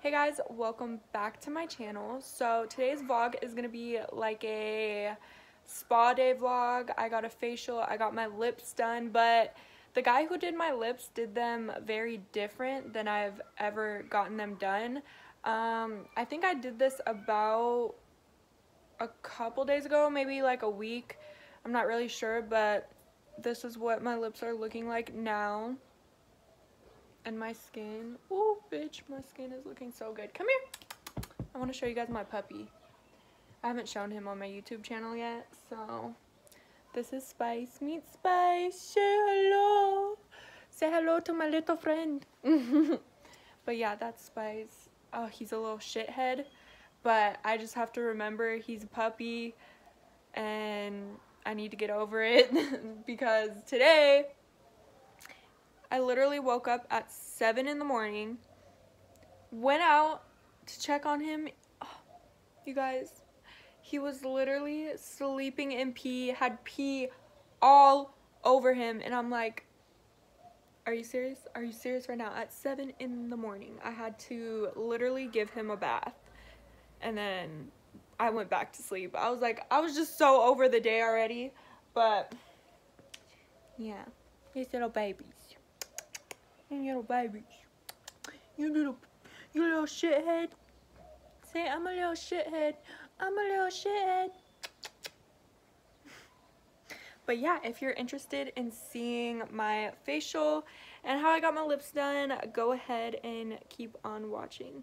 Hey guys, welcome back to my channel. So today's vlog is gonna be like a spa day vlog. I got a facial, I got my lips done, but the guy who did my lips did them very different than I've ever gotten them done. I think I did this about a couple days ago, maybe like a week. I'm not really sure, but this is what my lips are looking like now. And my skin, oh bitch, my skin is looking so good. Come here, I want to show you guys my puppy. I haven't shown him on my YouTube channel yet, so this is Spice. Meet Spice. Say hello to my little friend. But yeah, that's Spice. Oh, he's a little shithead, but I just have to remember he's a puppy and I need to get over it because today I literally woke up at 7 in the morning, went out to check on him. Oh, you guys, he was literally sleeping in pee, had pee all over him, and I'm like, are you serious? Are you serious right now? At 7 in the morning, I had to literally give him a bath, and then I went back to sleep. I was like, I was just so over the day already, but yeah, these little babies. You little babies. You little shithead. Say, I'm a little shithead. I'm a little shithead. But yeah, if you're interested in seeing my facial and how I got my lips done, go ahead and keep on watching.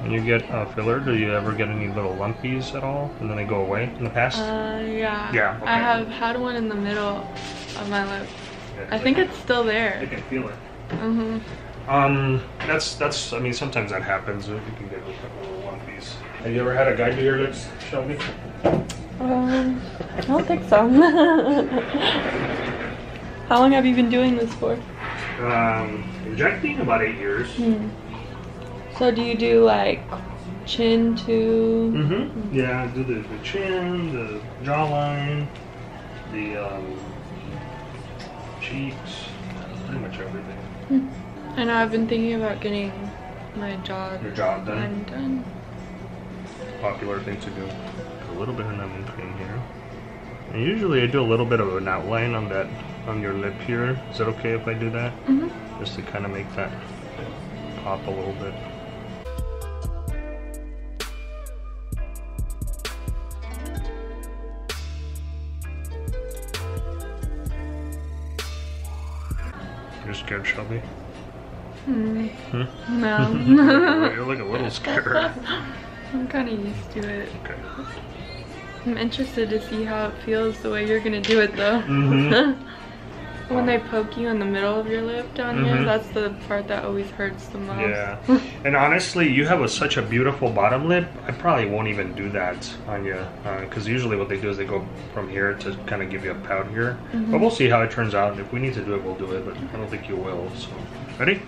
When you get filler, do you ever get any little lumpies at all, and then they go away in the past? Yeah. Yeah. Okay. I have had one in the middle of my lip. Yeah, I think it's still there. You can feel it. Mhm. That's. I mean, sometimes that happens. You can get little lumpies. Have you ever had a guy do your lips, Shelby? I don't think so. How long have you been doing this for? Injecting about 8 years. So do you do like chin to? Yeah, I do the chin, the jawline, the cheeks, pretty much everything. I know I've been thinking about getting my Your jaw done. undone. Popular thing to do. A little bit of numbing cream here. And usually I do a little bit of an outline on your lip here. Is it okay if I do that? Just to kind of make that pop a little bit. You're scared, Shelby? No. You're like a little scared. I'm kind of used to it. Okay. I'm interested to see how it feels the way you're gonna do it though. When they poke you in the middle of your lip down here, that's the part that always hurts the most. Yeah. And honestly, you have such a beautiful bottom lip, I probably won't even do that on you. Because usually what they do is they go from here to kind of give you a pout here. But we'll see how it turns out. And if we need to do it, we'll do it. But I don't think you will. So, ready?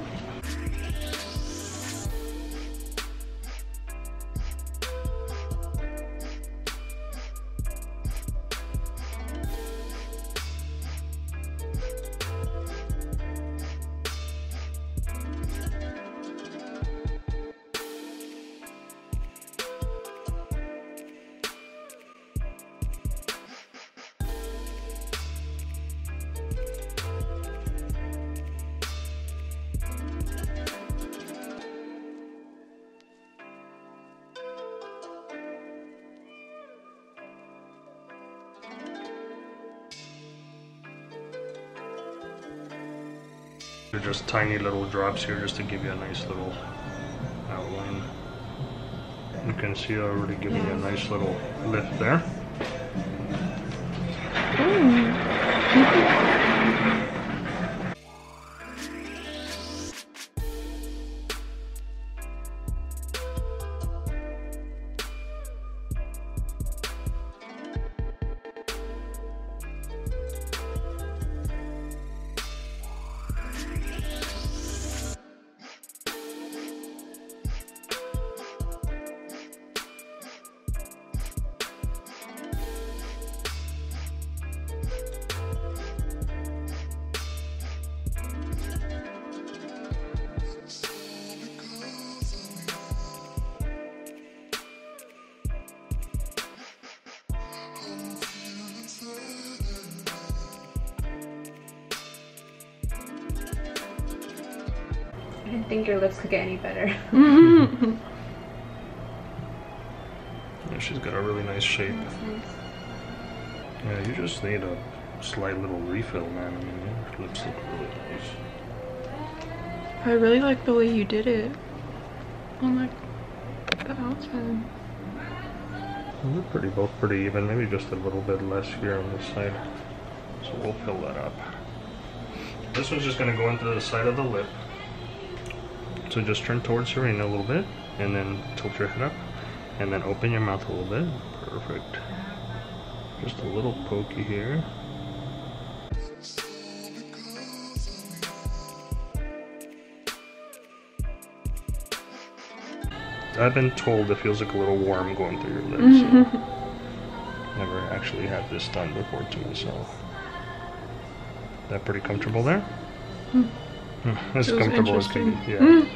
They're just tiny little drops here just to give you a nice little outline. You can see I already giving you a nice little lift there. I didn't think your lips could get any better. Yeah, she's got a really nice shape. Nice. Yeah, you just need a slight little refill, man. I mean, your lips look really nice. I really like the way you did it on like the outside. They're both pretty even. Maybe just a little bit less here on this side. So we'll fill that up. This one's just gonna go into the side of the lip. So just turn towards Serena a little bit, and then tilt your head up, and then open your mouth a little bit. Perfect. Just a little pokey here. I've been told it feels like a little warm going through your lips. So never actually had this done before to me, so that pretty comfortable there? As Feels comfortable as can be. interesting. Yeah.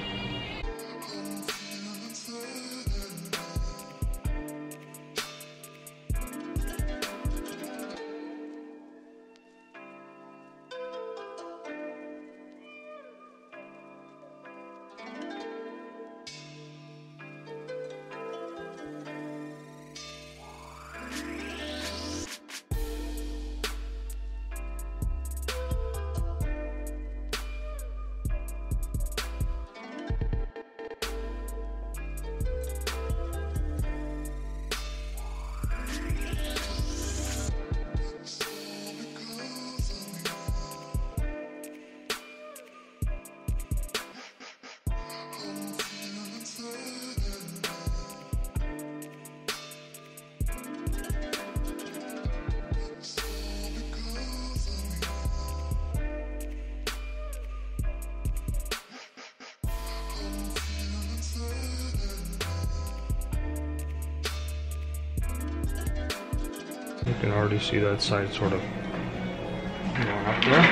You can already see that side sort of going up there.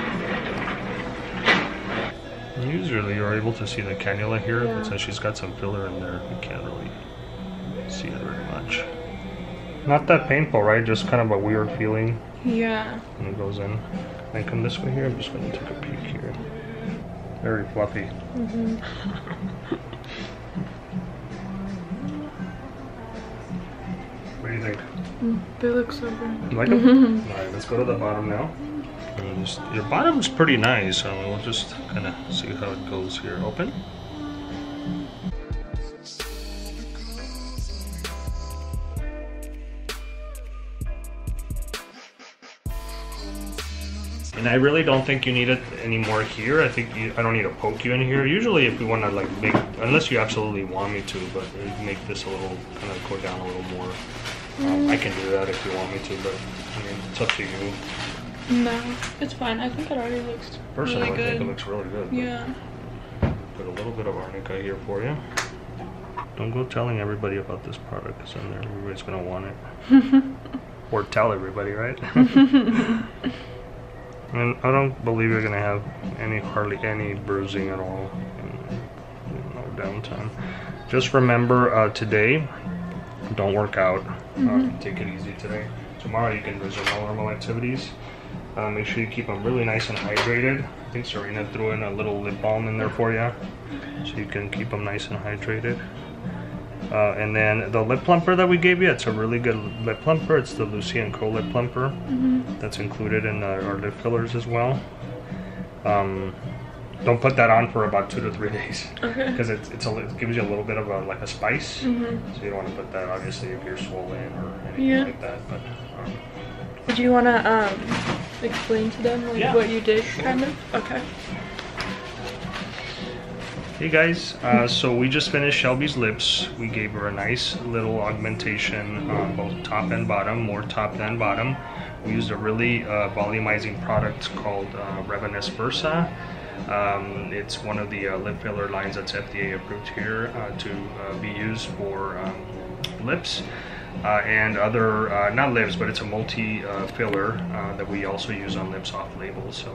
Usually you're able to see the cannula here, but since she's got some filler in there, you can't really see it very much. Not that painful, right? Just kind of a weird feeling. Yeah. And it goes in. Can I come this way here? I'm just going to take a peek here. Very fluffy. Mm-hmm. What do you think? They look so good. You like them? Alright, let's go to the bottom now. And just, your bottom's pretty nice, so we'll just kind of see how it goes here. Open. And I really don't think you need it anymore here. I think I don't need to poke you in here. Usually if we want to like make, unless you absolutely want me to, but make this a little, kind of go down a little more. I can do that if you want me to, but I mean, it's up to you. No, it's fine. I think it already looks Personally, really good. I think it looks really good. Yeah. Put a little bit of arnica here for you. Don't go telling everybody about this product, because then everybody's going to want it. Or tell everybody, right? And I don't believe you're going to have hardly any bruising at all. No downtime. Just remember today, don't work out. Take it easy today. Tomorrow you can resume all normal activities. Make sure you keep them really nice and hydrated. I think Serena threw in a little lip balm in there for you, so you can keep them nice and hydrated. And then the lip plumper that we gave you, it's a really good lip plumper. It's the Lucy & Co lip plumper. That's included in our lip fillers as well. Don't put that on for about 2 to 3 days, because it gives you a little bit of like a spice. So you don't want to put that obviously if you're swollen or anything like that. But do you want to explain to them like what you did, kind of? Okay. Hey guys, so we just finished Shelby's lips. We gave her a nice little augmentation on both top and bottom, more top than bottom. We used a really volumizing product called Revanesse Versa. It's one of the lip filler lines that's FDA approved here to be used for lips. And other, not lips, but it's a multi-filler that we also use on lips off-label. So,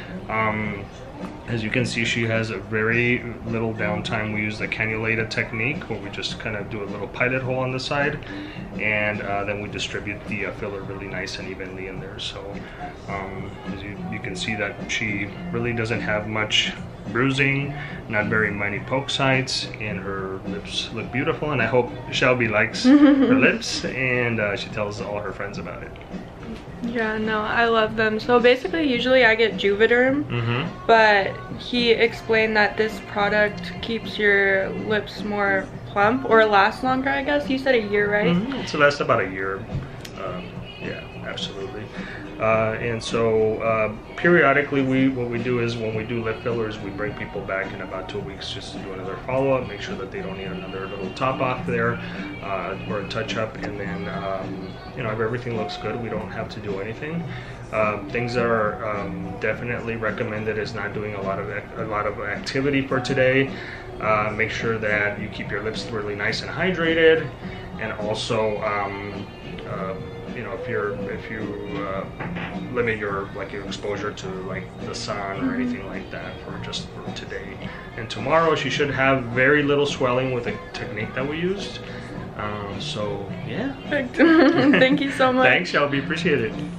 as you can see, she has a very little downtime. We use the cannulated technique, where we just kind of do a little pilot hole on the side, and then we distribute the filler really nice and evenly in there. So, as you can see that she really doesn't have much bruising, not very many poke sites, and her lips look beautiful, and I hope Shelby likes her lips, and she tells all her friends about it. Yeah, no, I love them. So basically, usually I get Juvederm, but he explained that this product keeps your lips more plump, or lasts longer, I guess. You said a year, right? So lasts about a year. Yeah, absolutely. And so periodically what we do is when we do lip fillers, we bring people back in about 2 weeks just to do another follow-up, make sure that they don't need another little top off there or a touch-up, and then you know, if everything looks good, we don't have to do anything. Things that are definitely recommended is not doing a lot of activity for today. Make sure that you keep your lips really nice and hydrated, and also you know, if you limit your exposure to like the sun or anything like that for today and tomorrow, she should have very little swelling with the technique that we used. So yeah. Perfect. Thank you so much. Thanks, Shelby. Appreciate it.